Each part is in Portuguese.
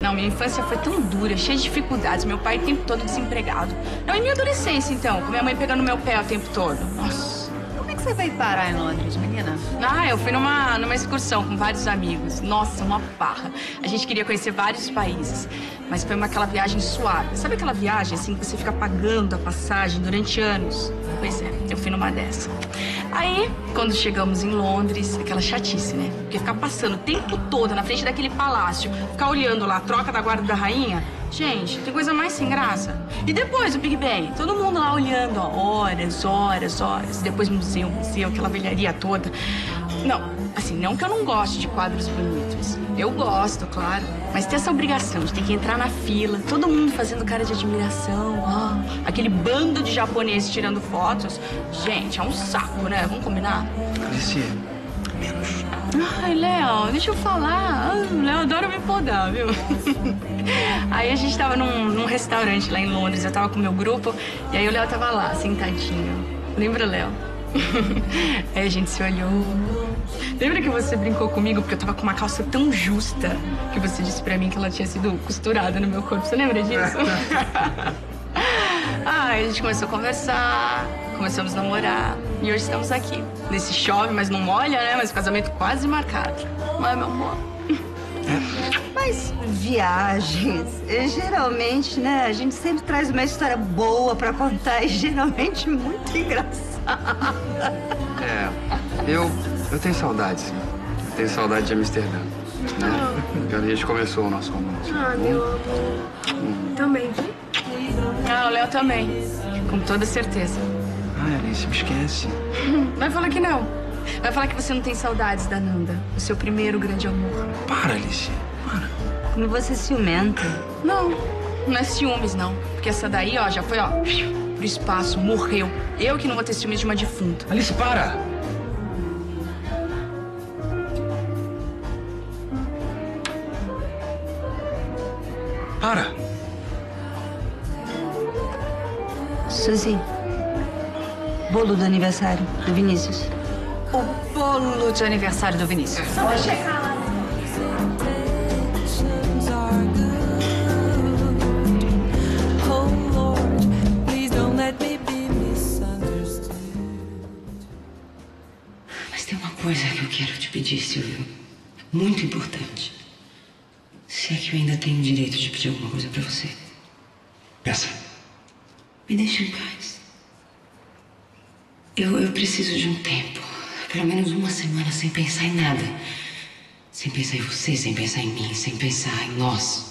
Não, minha infância foi tão dura, cheia de dificuldades. Meu pai o tempo todo desempregado. Não, e minha adolescência, então, com minha mãe pegando meu pé o tempo todo. Nossa. Como é que você veio parar em Londres, menina? Ah, eu fui numa excursão com vários amigos. Nossa, uma farra. A gente queria conhecer vários países, mas foi aquela viagem suave. Sabe aquela viagem, assim, que você fica pagando a passagem durante anos? Pois é, eu fui numa dessa. Aí, quando chegamos em Londres, aquela chatice, né? Porque ficar passando o tempo todo na frente daquele palácio, ficar olhando lá a troca da guarda da rainha, gente, tem coisa mais sem graça. E depois o Big Ben, todo mundo lá olhando, ó, horas. Depois museu, aquela velharia toda. Não, assim, não que eu não goste de quadros bonitos. Eu gosto, claro. Mas tem essa obrigação de ter que entrar na fila, todo mundo fazendo cara de admiração. Aquele bando de japoneses tirando fotos. Gente, é um saco, né? Vamos combinar? Alice, menos. Ai, Léo, deixa eu falar. O Léo adora me podar, viu? Aí a gente tava num restaurante lá em Londres, eu tava com o meu grupo, e aí o Léo tava lá, sentadinho. Lembra, Léo? Aí a gente se olhou. Lembra que você brincou comigo porque eu tava com uma calça tão justa que você disse pra mim que ela tinha sido costurada no meu corpo? Você lembra disso? Aí a gente começou a conversar, começamos a namorar e hoje estamos aqui. Nesse chove, mas não molha, né? Mas o casamento quase marcado. Não é, meu amor? Mas viagens, geralmente, né, a gente sempre traz uma história boa pra contar e geralmente muito engraçada. Eu tenho saudade, sim. Eu tenho saudade de Amsterdã, né? A gente começou o nosso romance. Meu amor. Também. Ah, o Léo também. Com toda certeza. Ai, Alice, me esquece. Vai falar que não. Vai falar que você não tem saudades da Nanda, o seu primeiro grande amor. Para, Alice. Para. Como você é ciumenta. Não é ciúmes, não. Porque essa daí, ó, já foi, ó, pro espaço, morreu. Eu que não vou ter ciúmes de uma defunta. Alice, para! Para! Suzy, bolo do aniversário do Vinícius. O bolo de aniversário do Vinícius. Só vou checar lá. Mas tem uma coisa que eu quero te pedir, Silvio. Muito importante. Se é que eu ainda tenho o direito de pedir alguma coisa pra você. Peça. Me deixa em paz. Eu preciso de um tempo. Pelo menos uma semana sem pensar em nada. Sem pensar em você, sem pensar em mim, sem pensar em nós.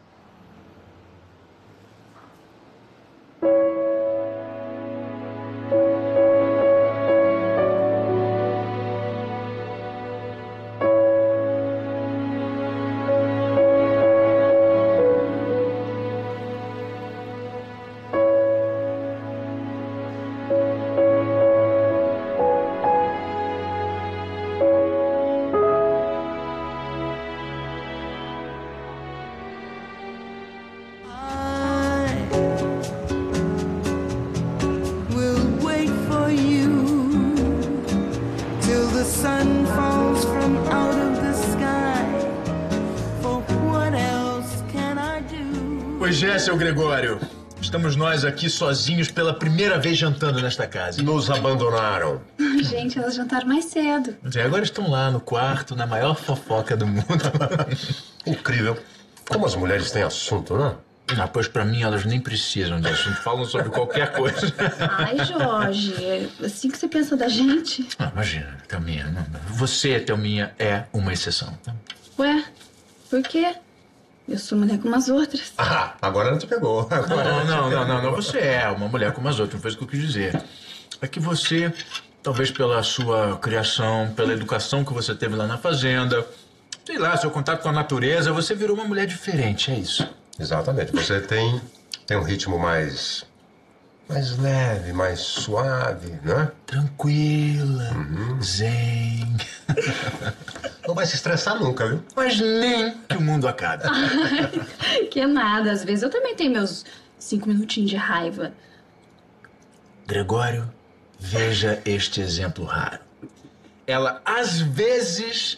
Pois é, seu Gregório. Estamos nós aqui sozinhos pela primeira vez jantando nesta casa. Nos abandonaram. Gente, elas jantaram mais cedo. Agora estão lá no quarto, na maior fofoca do mundo. Incrível. Como as mulheres têm assunto, né? Ah, pois pra mim elas nem precisam de assunto. Falam sobre qualquer coisa. Ai, Jorge, é assim que você pensa da gente? Ah, imagina, Thelminha. Você, Thelminha, é uma exceção. Tá? Ué, por quê? Eu sou mulher como as outras. Ah, agora ela te pegou. Agora Não. Você é uma mulher como as outras, não foi isso que eu quis dizer. É que você, talvez pela sua criação, pela educação que você teve lá na fazenda, sei lá, seu contato com a natureza, você virou uma mulher diferente, é isso. Exatamente. Você tem um ritmo mais leve, mais suave, né? Tranquila, zen. Não vai se estressar nunca, viu? Mas nem que o mundo acabe. Ai, que nada. Às vezes eu também tenho meus 5 minutinhos de raiva. Gregório, veja este exemplo raro. Ela, às vezes,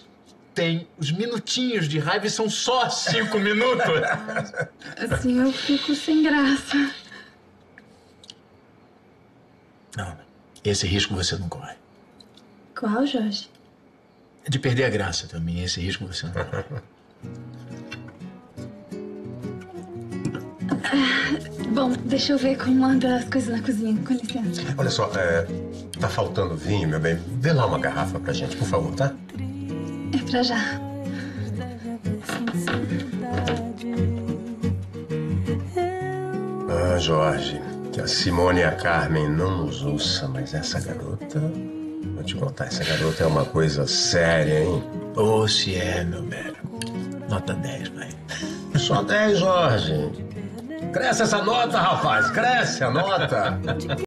tem os minutinhos de raiva e são só 5 minutos. Assim eu fico sem graça. Não, esse risco você não corre. Qual, Jorge? De perder a graça também, esse risco você não corre. Bom, deixa eu ver como andam as coisas na cozinha, com licença. Olha só, tá faltando vinho, meu bem. Vê lá uma garrafa pra gente, por favor, tá? É pra já. Ah, Jorge, que a Simone e a Carmen não nos ouçam, mas essa garota... Vou te contar, essa garota é uma coisa séria, hein? Ou se é, meu velho. Nota 10, vai. Só 10, Jorge. Cresce essa nota, rapaz, cresce a nota.